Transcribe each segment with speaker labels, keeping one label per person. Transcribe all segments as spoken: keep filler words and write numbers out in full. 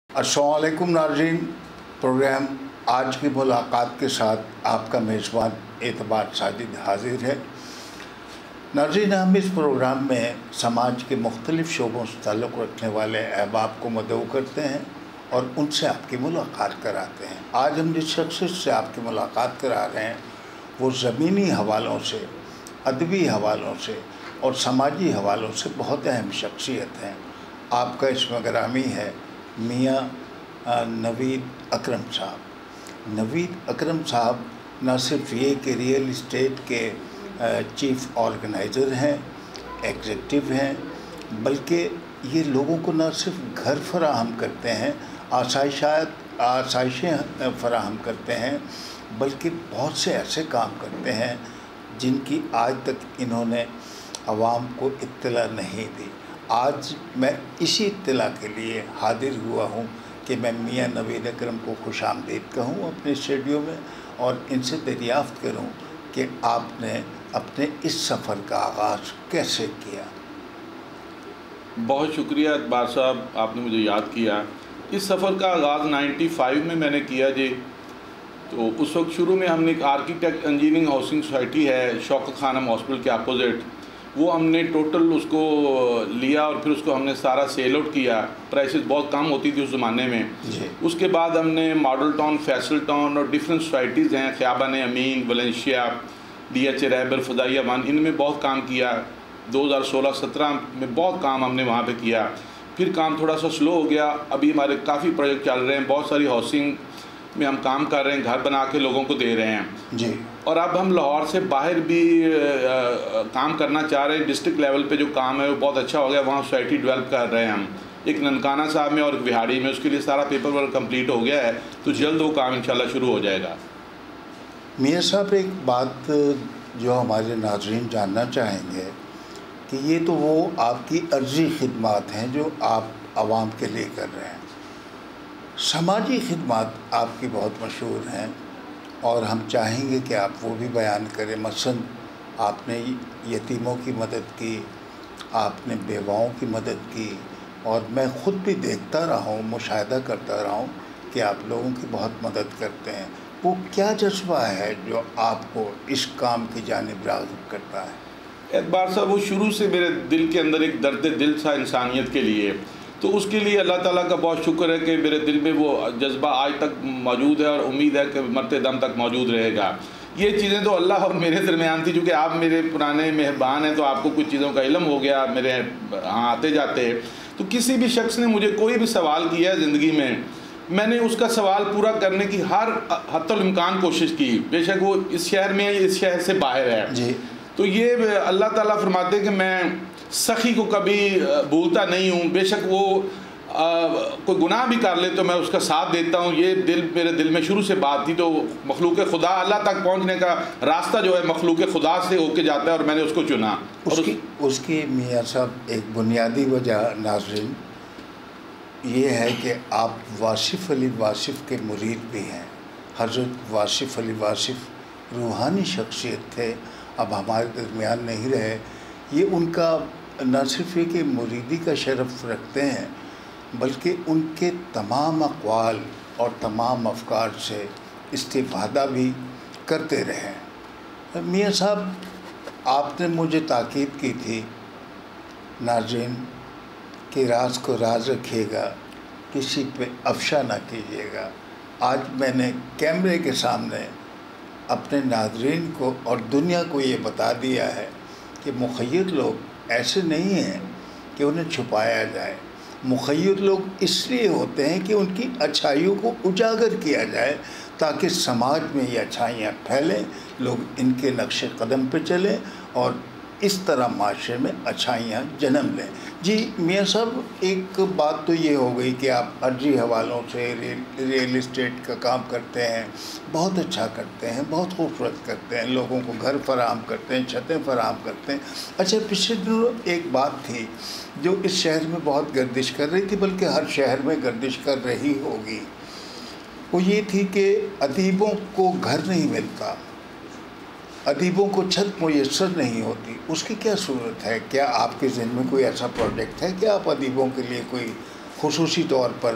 Speaker 1: अस्सलाम वालेकुम नाज़रीन, प्रोग्राम आज की मुलाकात के साथ आपका मेज़बान एतबार साजिद हाजिर है। नाज़रीन, हम इस प्रोग्राम में समाज के मुख्तलिफ़ शोबों से ताल्लुक़ रखने वाले अहबाब को मदऊ करते हैं और उनसे आपकी मुलाकात कराते हैं। आज हम जिस शख्स से आपकी मुलाकात करा रहे हैं वो ज़मीनी हवालों से, अदबी हवालों से और समाजी हवालों से बहुत अहम शख्सियत हैं। आपका इसमें ग्रामी है मियां नवीद अकरम साहब। नवीद अकरम साहब न सिर्फ ये कि रियल इस्टेट के चीफ ऑर्गेनाइज़र हैं, एग्जीक्यूटिव हैं, बल्कि ये लोगों को न सिर्फ घर फराहम करते हैं, आसाइशात आसाइशें फराहम करते हैं, बल्कि बहुत से ऐसे काम करते हैं जिनकी आज तक इन्होंने आवाम को इत्तला नहीं दी। आज मैं इसी इत्तला के लिए हाजिर हुआ हूँ कि मैं मियां नवीद अकरम को खुशामदीद कहूँ अपने स्टूडियो में और इनसे दरियाफ़्त करूँ कि आपने अपने इस सफ़र का आगाज़ कैसे किया।
Speaker 2: बहुत शुक्रिया इतबार साहब, आपने मुझे याद किया। इस सफ़र का आगाज़ पचानवे में मैंने किया जी। तो उस वक्त शुरू में हमने एक आर्किटेक्ट इंजीनियरिंग हाउसिंग सोसाइटी है शौकत खानम हॉस्पिटल के अपोजिट, वो हमने टोटल उसको लिया और फिर उसको हमने सारा सेल आउट किया। प्राइसेस बहुत कम होती थी उस ज़माने में। उसके बाद हमने मॉडल टाउन, फैसल टाउन और डिफरेंट सोसाइटीज़ हैं, Khayaban Amin, Valencia, D H A Rahbar, फ़दाइया वन, इनमें बहुत काम किया। दो हज़ार सोलह सत्रह में बहुत काम हमने वहाँ पे किया। फिर काम थोड़ा सा स्लो हो गया। अभी हमारे काफ़ी प्रोजेक्ट चल रहे हैं, बहुत सारी हाउसिंग में हम काम कर रहे हैं, घर बना के लोगों को दे रहे हैं
Speaker 1: जी।
Speaker 2: और अब हम लाहौर से बाहर भी आ, आ, काम करना चाह रहे हैं। डिस्ट्रिक्ट लेवल पे जो काम है वो बहुत अच्छा हो गया, वहाँ सोसाइटी डेवलप कर रहे हैं हम, एक ननकाना साहब में और एक बिहाड़ी में। उसके लिए सारा पेपर वर्क कंप्लीट हो गया है, तो जल्द वो काम इंशाल्लाह शुरू हो जाएगा।
Speaker 1: मियां साहब, एक बात जो हमारे नाज़रीन जानना चाहेंगे कि ये तो वो आपकी अर्जी खिदमात हैं जो आप आवाम के लिए कर रहे हैं। समाजी खिदमत आपकी बहुत मशहूर हैं और हम चाहेंगे कि आप वो भी बयान करें। मसलन आपने यतीमों की मदद की, आपने बेवाओं की मदद की और मैं ख़ुद भी देखता रहा हूँ, मुशाहिदा करता रहा हूँ कि आप लोगों की बहुत मदद करते हैं। वो क्या जज्बा है जो आपको इस काम की जानिब राग़िब करता है?
Speaker 2: एतबार साहब, वो शुरू से मेरे दिल के अंदर एक दर्द दिल था इंसानियत के लिए, तो उसके लिए अल्लाह ताला का बहुत शुक्र है कि मेरे दिल में वो जज्बा आज तक मौजूद है और उम्मीद है कि मरते दम तक मौजूद रहेगा। ये चीज़ें तो अल्लाह और मेरे दरमियान थी, चूँकि आप मेरे पुराने मेहरबान हैं तो आपको कुछ चीज़ों का इल्म हो गया मेरे यहाँ आते जाते। तो किसी भी शख्स ने मुझे कोई भी सवाल किया है ज़िंदगी में, मैंने उसका सवाल पूरा करने की हर हद्दुल इम्कान कोशिश की, बेशक वो इस शहर में है या इस शहर से बाहर है
Speaker 1: जी।
Speaker 2: तो ये अल्लाह ताला फरमाते हैं कि मैं सखी को कभी भूलता नहीं हूँ। बेशक वो आ, कोई गुनाह भी कर ले तो मैं उसका साथ देता हूँ। ये दिल मेरे दिल में शुरू से बात थी। तो मखलूक खुदा, अल्लाह तक पहुँचने का रास्ता जो है मखलूक खुदा से होके जाता है और मैंने उसको चुना।
Speaker 1: उसकी उस... उसकी मियाँ साहब एक बुनियादी वजह नाज़रीन ये है कि आप वासिफ़ अली वासिफ़ के मुरीद भी हैं। हज़रत वासिफ़ अली वासिफ़ रूहानी शख्सियत थे, अब हमारे दरमियान नहीं रहे। ये उनका न सिर्फ ये कि मुरीदी का शरफ़ रखते हैं, बल्कि उनके तमाम अक़वाल और तमाम अफ़कार से इस्तिफ़ादा भी करते रहे। मियाँ साहब, आपने मुझे ताकीद की थी नाज़रीन कि राज को राज रखिएगा, किसी पे अफ़शा ना कीजिएगा। आज मैंने कैमरे के सामने अपने नाज़रीन को और दुनिया को ये बता दिया है कि मुख़य्यर लोग ऐसे नहीं हैं कि उन्हें छुपाया जाए। मुख़य्यर लोग इसलिए होते हैं कि उनकी अच्छाइयों को उजागर किया जाए ताकि समाज में ये अच्छाइयाँ फैलें, लोग इनके नक्शे कदम पे चलें और इस तरह माशरे में अच्छाइयाँ जन्म लें। जी मियाँ साहब, एक बात तो ये हो गई कि आप अर्जी हवालों से रियल रियल इस्टेट का काम करते हैं, बहुत अच्छा करते हैं, बहुत खूबसूरत करते हैं, लोगों को घर फराहम करते हैं, छतें फराहम करते हैं। अच्छा, पिछले दिनों एक बात थी जो इस शहर में बहुत गर्दिश कर रही थी, बल्कि हर शहर में गर्दिश कर रही होगी, वो ये थी कि अदीबों को घर नहीं मिलता, अदीबों को छत मुयस्सर नहीं होती। उसकी क्या सूरत है? क्या आपके ज़हन में कोई ऐसा प्रोजेक्ट है कि आप अदीबों के लिए कोई खुसूसी तौर पर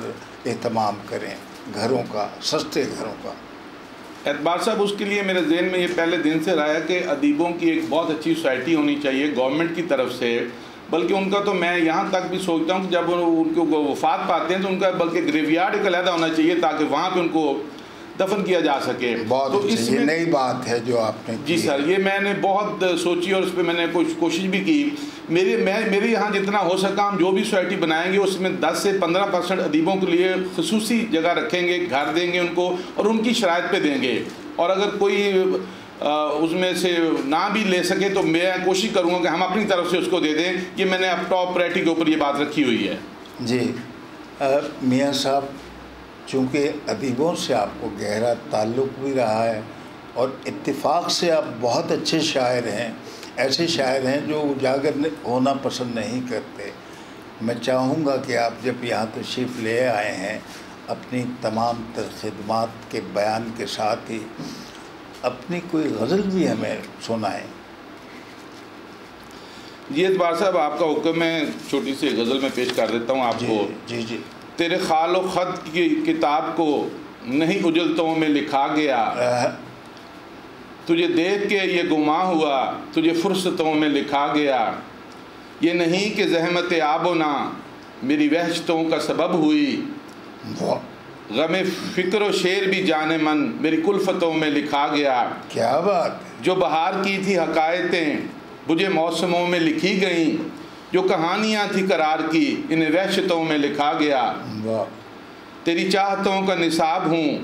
Speaker 1: اہتمام کریں گھروں کا، سستے گھروں کا؟
Speaker 2: اعتبار صاحب اس کے لیے میرے ذہن میں یہ پہلے دن سے رہا ہے کہ ادیبوں کی ایک بہت اچھی سوسائٹی ہونی چاہیے گورنمنٹ کی طرف سے، بلکہ ان کا تو میں یہاں تک بھی سوچتا ہوں کہ جب ان کو وفات پاتے ہیں تو ان کا بلکہ گریو یارڈ ایک علیحدہ ہونا چاہیے تاکہ وہاں پہ ان کو دفن کیا جا سکے۔
Speaker 1: بہت
Speaker 2: تو اس
Speaker 1: یہ
Speaker 2: میں
Speaker 1: نئی بات ہے جو آپ نے
Speaker 2: جی سر، یہ میں نے بہت سوچی اور اس پہ میں نے کچھ کوشش بھی کی۔ میرے میں میرے یہاں جتنا ہو سکا ہم جو بھی سوسائٹی بنائیں گے اس میں دس سے پندرہ پرسنٹ ادیبوں کے لیے خصوصی جگہ رکھیں گے، گھر دیں گے ان کو اور ان کی شرائط پہ دیں گے، اور اگر کوئی اس میں سے نہ بھی لے سکے تو میں کوشش کروں گا کہ ہم اپنی طرف سے اس کو دے دیں۔ یہ میں نے اب ٹاپ پریٹی کے اوپر یہ بات رکھی ہوئی ہے۔
Speaker 1: جی میاں صاحب، چونکہ ادیبوں سے آپ کو گہرا تعلق بھی رہا ہے اور اتفاق سے آپ بہت اچھے شاعر ہیں، ایسے شاعر ہیں جو اجاگر ہونا پسند نہیں کرتے، میں چاہوں گا کہ آپ جب یہاں تشریف لے آئے ہیں اپنی تمام تر خدمات کے بیان کے ساتھ ہی اپنی کوئی غزل بھی ہمیں سنائیں۔
Speaker 2: جی اعتبار صاحب، آپ کا حکم ہے، چھوٹی سی غزل میں پیش کر دیتا ہوں آپ
Speaker 1: جی
Speaker 2: کو۔
Speaker 1: جی جی
Speaker 2: تیرے خال و خط کی کتاب کو نہیں اجلتوں میں لکھا گیا، تجھے دیکھ کے یہ گماں ہوا تجھے فرصتوں میں لکھا گیا، یہ نہیں کہ زحمت آب و نا میری وحشتوں کا سبب ہوئی، غم فکر و شعر بھی جان من میری کلفتوں میں لکھا گیا۔
Speaker 1: کیا بات!
Speaker 2: جو بہار کی تھی حقائقیں مجھے موسموں میں لکھی گئیں، جو کہانیاں تھی قرار کی انہیں وحشتوں میں لکھا گیا۔
Speaker 1: واہ!
Speaker 2: تیری چاہتوں کا نصاب ہوں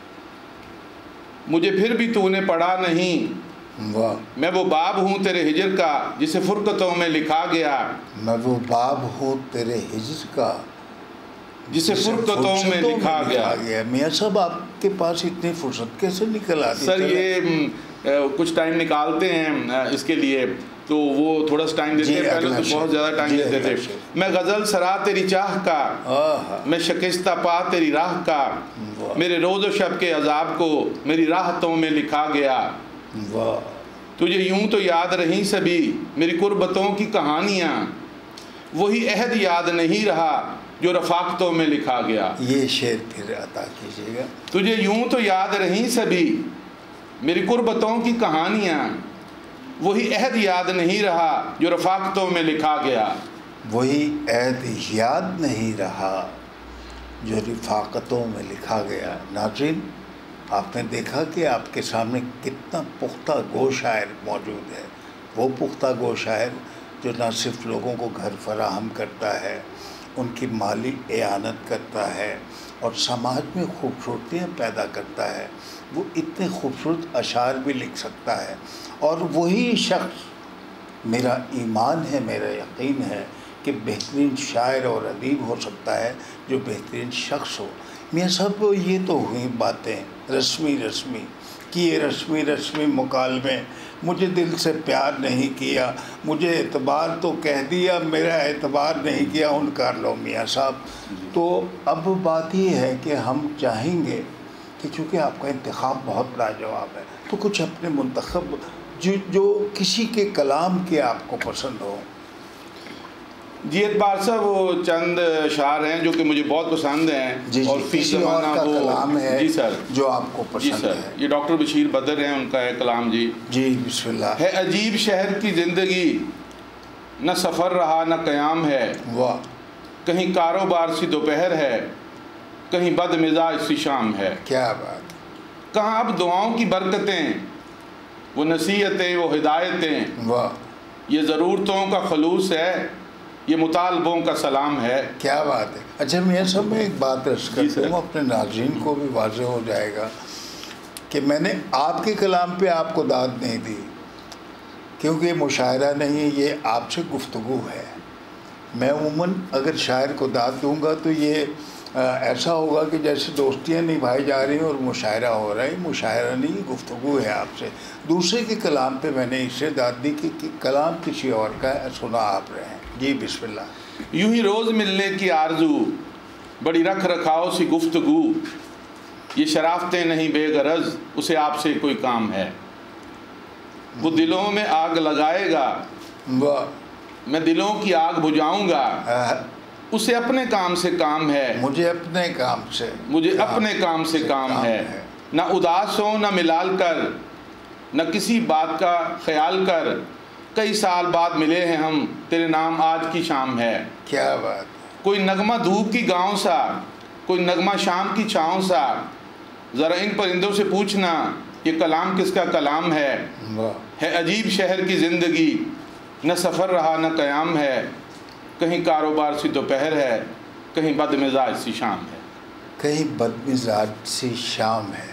Speaker 2: مجھے پھر بھی تو نے پڑھا نہیں،
Speaker 1: واہ!
Speaker 2: میں وہ باب ہوں تیرے ہجر کا جسے فرقتوں میں لکھا گیا،
Speaker 1: میں وہ باب ہوں تیرے ہجر کا
Speaker 2: جسے فرقتوں میں لکھا گیا۔
Speaker 1: میاں صاحب، آپ کے پاس اتنی فرصت کیسے نکل آتی؟
Speaker 2: سر یہ کچھ ٹائم نکالتے ہیں اس کے لیے، تو وہ تھوڑا سا ٹائم دیتے ہیں، پہلے تو بہت زیادہ ٹائم دیتے تھے۔ میں غزل سرا تیری چاہ کا، میں شکستہ پا تیری راہ کا، میرے روز و شب کے عذاب کو میری راحتوں میں لکھا گیا۔ تجھے یوں تو یاد رہیں سبھی میری قربتوں کی کہانیاں، وہی عہد یاد نہیں رہا جو رفاقتوں میں لکھا گیا۔
Speaker 1: یہ شعر پھر عطا کیجیے گا۔
Speaker 2: تجھے یوں تو یاد رہیں سبھی میری قربتوں کی کہانیاں، وہی عہد یاد نہیں رہا جو رفاقتوں میں لکھا گیا۔
Speaker 1: وہی عہد یاد نہیں رہا جو رفاقتوں میں لکھا گیا۔ ناظرین، آپ نے دیکھا کہ آپ کے سامنے کتنا پختہ گو شاعر موجود ہے، وہ پختہ گو شاعر جو نہ صرف لوگوں کو گھر فراہم کرتا ہے، ان کی مالی اعانت کرتا ہے اور سماج میں خوبصورتیاں پیدا کرتا ہے، وہ اتنے خوبصورت اشعار بھی لکھ سکتا ہے، اور وہی شخص میرا ایمان ہے، میرا یقین ہے کہ بہترین شاعر اور ادیب ہو سکتا ہے جو بہترین شخص ہو۔ میاں صاحب، یہ تو ہوئی باتیں رسمی رسمی کیے رسمی رسمی مکالمے، مجھے دل سے پیار نہیں کیا، مجھے اعتبار تو کہہ دیا، میرا اعتبار نہیں کیا، ان کر لو میاں صاحب۔ تو اب بات یہ ہے کہ ہم چاہیں گے کہ چونکہ آپ کا انتخاب بہت لاجواب ہے تو کچھ اپنے منتخب جو جو کسی کے کلام کے آپ کو پسند ہو۔
Speaker 2: جی اعتبار صاحب، وہ چند اشعار ہیں جو کہ مجھے بہت پسند ہیں،
Speaker 1: جی
Speaker 2: اور
Speaker 1: جی
Speaker 2: فی
Speaker 1: کسی اور
Speaker 2: زمانہ
Speaker 1: کا
Speaker 2: وہ
Speaker 1: کلام ہے
Speaker 2: جی سر
Speaker 1: جو آپ کو
Speaker 2: جی
Speaker 1: پسند
Speaker 2: سر
Speaker 1: ہے۔
Speaker 2: یہ ڈاکٹر بشیر بدر ہیں، ان کا ہے کلام۔ جی
Speaker 1: جی بسم اللہ۔
Speaker 2: ہے عجیب شہر کی زندگی، نہ سفر رہا نہ قیام ہے،
Speaker 1: واہ!
Speaker 2: کہیں کاروبار سی دوپہر ہے، کہیں بد مزاج سی شام ہے،
Speaker 1: کیا بات!
Speaker 2: کہاں اب دعاؤں کی برکتیں، وہ نصیحتیں، وہ ہدایتیں،
Speaker 1: واہ!
Speaker 2: یہ ضرورتوں کا خلوص ہے، یہ مطالبوں کا سلام ہے۔
Speaker 1: کیا بات ہے! اچھا میاں صاحب، میں ایک بات عرض
Speaker 2: جی
Speaker 1: کرتا
Speaker 2: سر۔
Speaker 1: ہوں، اپنے ناظرین کو بھی واضح ہو جائے گا کہ میں نے آپ کے کلام پہ آپ کو داد نہیں دی، کیونکہ یہ مشاعرہ نہیں ہے، یہ آپ سے گفتگو ہے۔ میں عموماً اگر شاعر کو داد دوں گا تو یہ ایسا ہوگا کہ جیسے دوستیاں نبھائی جا رہی ہیں اور مشاعرہ ہو رہا ہے۔ مشاعرہ نہیں، گفتگو ہے آپ سے۔ دوسرے کے کلام پہ میں نے اس سے داد دی کہ کلام کسی اور کا ہے، سنا آپ رہے ہیں۔ جی بسم اللہ۔
Speaker 2: یوں ہی روز ملنے کی آرزو، بڑی رکھ رکھاؤ سی گفتگو، یہ شرافتیں نہیں بے غرض، اسے آپ سے کوئی کام ہے، وہ دلوں میں آگ لگائے گا،
Speaker 1: واہ!
Speaker 2: میں دلوں کی آگ بجھاؤں گا، اسے اپنے کام سے کام ہے،
Speaker 1: مجھے اپنے کام سے
Speaker 2: مجھے اپنے کام سے کام ہے، نہ اداس ہو نہ ملال کر، نہ کسی بات کا خیال کر، کئی سال بعد ملے ہیں ہم، تیرے نام آج کی شام ہے۔
Speaker 1: کیا بات!
Speaker 2: کوئی نغمہ دھوپ کی گاؤں سا، کوئی نغمہ شام کی چھاؤں سا، ذرا ان پرندوں سے پوچھنا یہ کلام کس کا کلام ہے۔ ہے عجیب شہر کی زندگی، نہ سفر رہا نہ قیام ہے، کہیں کاروبار سی دوپہر ہے، کہیں بد مزاج سی شام ہے۔
Speaker 1: کہیں بد مزاج سی شام ہے۔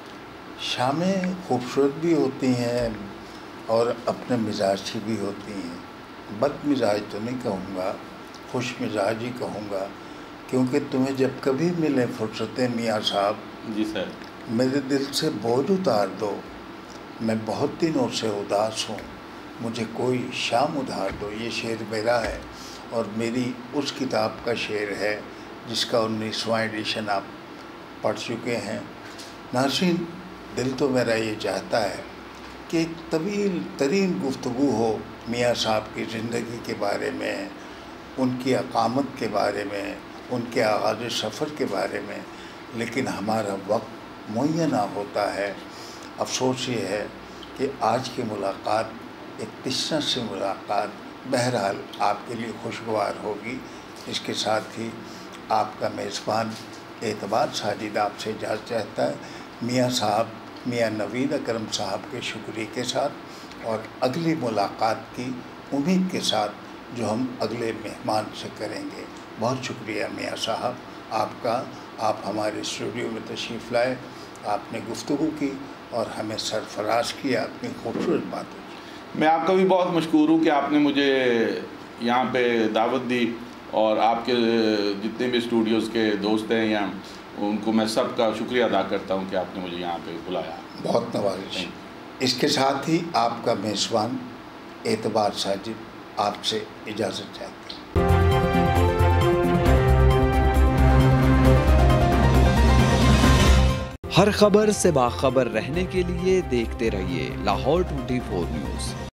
Speaker 1: شامیں خوبصورت بھی ہوتی ہیں اور اپنے مزاج کی بھی ہوتی ہیں۔ بد مزاج تو نہیں کہوں گا، خوش مزاج ہی کہوں گا، کیونکہ تمہیں جب کبھی ملے فرصتیں میاں صاحب،
Speaker 2: جی سر،
Speaker 1: میرے دل سے بوجھ اتار دو، میں بہت دنوں سے اداس ہوں، مجھے کوئی شام ادھار دو۔ یہ شعر میرا ہے اور میری اس کتاب کا شعر ہے جس کا انیسواں ایڈیشن آپ پڑھ چکے ہیں۔ ناظرین، دل تو میرا یہ چاہتا ہے کہ ایک طویل ترین گفتگو ہو میاں صاحب کی زندگی کے بارے میں، ان کی اقامت کے بارے میں، ان کے آغاز سفر کے بارے میں، لیکن ہمارا وقت معین نہ ہوتا ہے۔ افسوس یہ ہے کہ آج کی ملاقات ایک قصہ سے ملاقات بہرحال آپ کے لیے خوشگوار ہوگی۔ اس کے ساتھ ہی آپ کا میزبان اعتبار ساجد آپ سے اجازت چاہتا ہے، میاں صاحب میاں نوید اکرم صاحب کے شکریہ کے ساتھ اور اگلی ملاقات کی امید کے ساتھ جو ہم اگلے مہمان سے کریں گے۔ بہت شکریہ میاں صاحب آپ کا، آپ ہمارے اسٹوڈیو میں تشریف لائے، آپ نے گفتگو کی اور ہمیں سرفراز کیا اپنی خوبصورت باتوں سے۔
Speaker 2: میں آپ کا بھی بہت مشکور ہوں کہ آپ نے مجھے یہاں پہ دعوت دی، اور آپ کے جتنے بھی اسٹوڈیوز کے دوست ہیں یہاں، ان کو میں سب کا شکریہ ادا کرتا ہوں کہ آپ نے مجھے یہاں پہ بلایا۔
Speaker 1: بہت نوازش۔ اس کے ساتھ ہی آپ کا میزبان اعتبار ساجد آپ سے اجازت چاہتے ہیں۔
Speaker 3: ہر خبر سے باخبر رہنے کے لیے دیکھتے رہیے لاہور ٹوئنٹی فور نیوز۔